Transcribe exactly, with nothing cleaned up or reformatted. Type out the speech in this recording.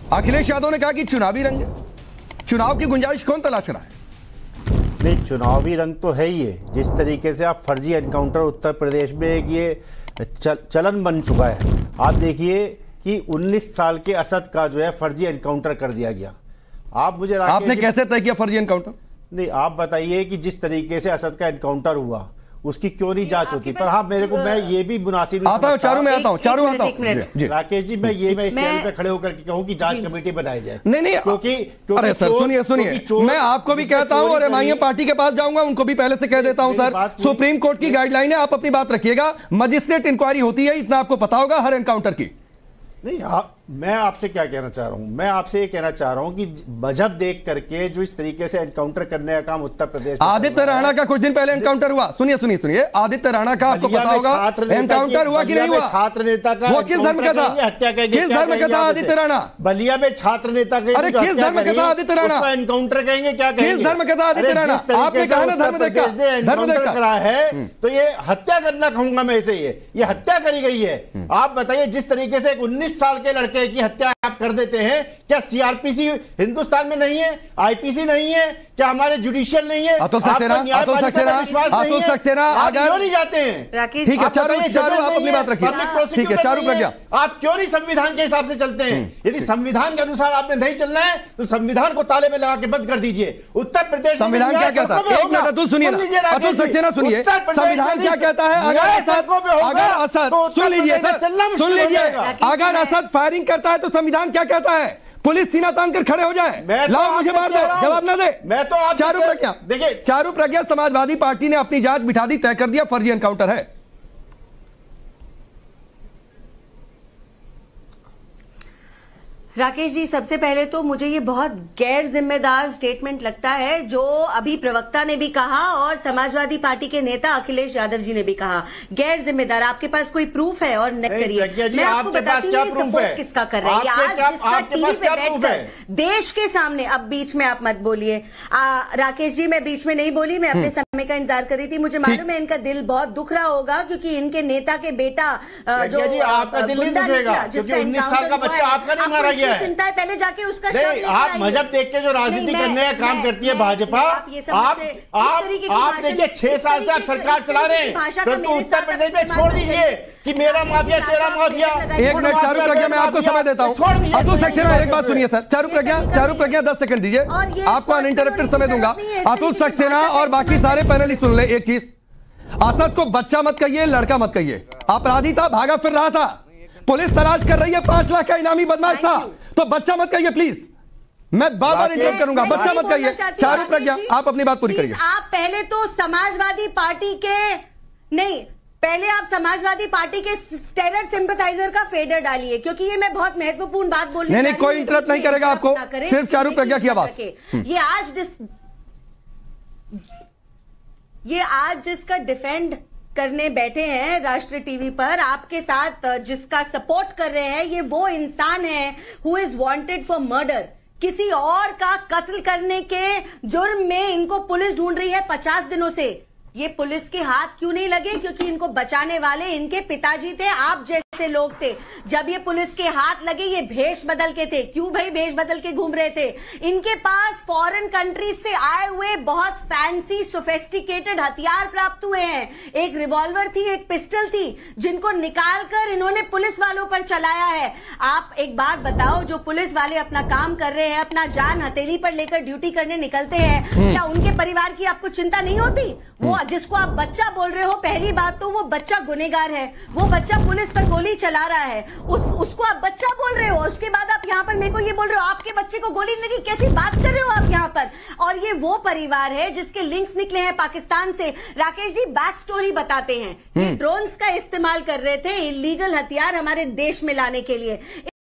अखिलेश यादव ने कहा कि चुनावी रंग, चुनाव की गुंजाइश कौन तलाश रहा है? नहीं, चुनावी रंग तो है ही है। जिस तरीके से आप फर्जी एनकाउंटर उत्तर प्रदेश में एक ये चल, चलन बन चुका है। आप देखिए कि उन्नीस साल के असद का जो है फर्जी एनकाउंटर कर दिया गया। आप मुझे आपने कैसे तय किया फर्जी एनकाउंटर? नहीं, आप बताइए कि जिस तरीके से असद का एनकाउंटर हुआ उसकी क्यों नहीं जांच होती? पर हाँ, मेरे को मैं ये भी मुनासिब आता हूं, चारू में आता हूं, चारू आता हूं। राकेश जी, मैं ये मैं इस चैनल पे खड़े होकर के कहूं कि जांच कमेटी बनाई जाए। नहीं नहीं, क्योंकि अरे सर सुनिए सुनिए, मैं आपको भी कहता हूं और एमआईएम पार्टी के पास जाऊंगा, उनको भी पहले से कह देता हूं सर, सुप्रीम कोर्ट की गाइडलाइन है, आप अपनी बात रखिएगा। मजिस्ट्रेट इंक्वायरी होती है, इतना आपको पता होगा हर एनकाउंटर की। नहीं, आप, मैं आपसे क्या कहना चाह रहा हूं, मैं आपसे ये कहना चाह रहा हूं कि मजहब देख करके जो इस तरीके से एनकाउंटर करने का काम उत्तर प्रदेश, आदित्य राणा का कुछ दिन पहले एनकाउंटर हुआ। सुनिए सुनिए सुनिए, आदित्य राणा का आपको पता होगा एनकाउंटर हुआ कि नहीं हुआ? छात्र नेता का वो किस धर्म का था? हत्या करेंगे? किस धर्म का था आदित्य राणा? बलिया में छात्र नेता के, अरे किस धर्म का था आदित्य राणा? एनकाउंटर कहेंगे? क्या कहेंगे? किस धर्म का था आदित्य राणा? आपने कहा ना धर्म देखा, धर्म देखा करा है तो ये हत्या करना कहूंगा मैं इसे, ये ये हत्या करी गई है। आप बताइए, जिस तरीके से एक उन्नीस साल के लड़के की हत्या आप कर देते हैं, क्या सीआरपीसी हिंदुस्तान में नहीं है? आईपीसी नहीं है क्या? हमारे जुडिशियल नहीं है? अतुल सक्सेना, अतुल सक्सेना, अतुल सक्सेना, आप क्यों नहीं जाते हैं? ठीक है, चारू चारू आप अपनी बात रखिए। ठीक है, चारू प्रज्ञा, आप क्यों नहीं संविधान के हिसाब से चलते हैं? यदि संविधान के अनुसार आपने नहीं चलना है तो संविधान को ताले में लगा के बंद कर दीजिए। उत्तर प्रदेश संविधान क्या कहता है? एक मिनट अतुल सुनिए, अतुल सक्सेना सुनिए, संविधान क्या कहता है? अगर असद, अगर असद, सुन लीजिए सर, सुन लीजिए, अगर असद फायरिंग करता है तो संविधान क्या कहता है? पुलिस सीना तान कर खड़े हो जाए, लाओ मुझे मार दो, जवाब ना दे। मैं तो आप चारू प्रज्ञा, देखिए चारू प्रज्ञा, समाजवादी पार्टी ने अपनी जांच बिठा दी, तय कर दिया फर्जी एनकाउंटर है। राकेश जी, सबसे पहले तो मुझे ये बहुत गैर जिम्मेदार स्टेटमेंट लगता है जो अभी प्रवक्ता ने भी कहा और समाजवादी पार्टी के नेता अखिलेश यादव जी ने भी कहा। गैर जिम्मेदार। आपके पास कोई प्रूफ है और न करिए। मैं आपको बताती हूँ सपोर्ट किसका कर रहे हैं। आज जिसका टीवी पे बैठकर देश के सामने, अब बीच में आप मत बोलिए राकेश जी, मैं बीच में नहीं बोली, मैं अपने समय का इंतजार कर रही थी। मुझे मालूम है इनका दिल बहुत दुख रहा होगा क्योंकि इनके नेता के बेटा जो आपका दिल नहीं दुखेगा क्योंकि उन्नीस साल का बच्चा आपका नहीं मारा गया। चिंता है, पहले जाके उसका नहीं, आप मजहब देख के जो राजनीति करने का काम करती है भाजपा, आप आप आप देखिए छह साल से आप सरकार चला रहे हैं, परंतु उत्तर प्रदेश में छोड़ दीजिए कि मेरा माफिया तेरा माफिया। एक मिनट चारू प्रज्ञा, मैं आपको समय देता हूं। अतुल सक्सेना एक बात सुनिए सर, चारू प्रज्ञा, चारू प्रज्ञा दस सेकंड दीजिए, आपको अनइंटरप्टेड समय दूंगा। अतुल सक्सेना और बाकी सारे पैनलिस्ट सुन ले एक चीज, असद को बच्चा मत कहिए, लड़का मत कहिए, अपराधी था, भागा फिर रहा था, पुलिस तलाश कर रही है, पांच लाख का इनामी बदमाश था, तो बच्चा मत कहिए प्लीज। मैं बार बार इंटरप्ट करूंगा, बच्चा मत कहिए। चारू प्रज्ञा, आप अपनी बात पूरी करिए। आप पहले तो समाजवादी पार्टी के नहीं, पहले आप समाजवादी पार्टी के टेरर सिंपैथाइजर का फेडर डालिए क्योंकि ये मैं बहुत महत्वपूर्ण बात बोलने नहीं नहीं, कोई इंटरप्ट नहीं करेगा आपको, सिर्फ चारू प्रज्ञा की आवाज। ये आज जिस ये आज जिसका डिफेंड करने बैठे हैं राष्ट्रीय टीवी पर, आपके साथ जिसका सपोर्ट कर रहे हैं, ये वो इंसान है who is wanted for murder. किसी और का कत्ल करने के जुर्म में इनको पुलिस ढूंढ रही है पचास दिनों से। ये पुलिस के हाथ क्यों नहीं लगे? क्योंकि इनको बचाने वाले इनके पिताजी थे, आप जैसे लोग थे। जब ये पुलिस के हाथ लगे ये भेष बदल के थे। क्यों भाई भेष बदल के घूम रहे थे? इनके पास फॉरेन कंट्रीज से आए हुए बहुत फैंसी सोफिस्टिकेटेड हथियार प्राप्त हुए हैं। एक रिवॉल्वर थी, एक पिस्टल थी, जिनको निकालकर इन्होंने पुलिस वालों पर चलाया है। आप एक बात बताओ, जो पुलिस वाले अपना काम कर रहे हैं, अपना जान हथेली पर लेकर ड्यूटी करने निकलते हैं, क्या उनके परिवार की आपको चिंता नहीं होती? वो जिसको आप बच्चा बोल रहे हो, पहली बात तो वो बच्चा गुनहगार है, वो बच्चा पुलिस पर गोली चला रहा है, उस उसको आप बच्चा बोल रहे हो। उसके बाद आप यहाँ पर मेरे को ये बोल रहे हो आपके बच्चे को गोली लगी, कैसी बात कर रहे हो आप यहाँ पर? और ये वो परिवार है जिसके लिंक्स निकले हैं पाकिस्तान से। राकेश जी बैक स्टोरी बताते हैं, ये ड्रोन्स का इस्तेमाल कर रहे थे इलीगल हथियार हमारे देश में लाने के लिए।